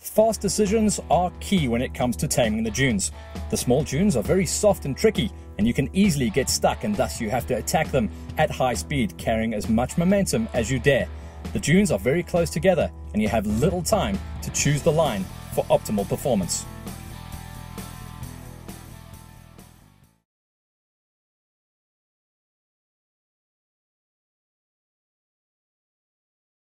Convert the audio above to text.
Fast decisions are key when it comes to taming the dunes. The small dunes are very soft and tricky, and you can easily get stuck, and thus you have to attack them at high speed, carrying as much momentum as you dare. The dunes are very close together, and you have little time to choose the line for optimal performance.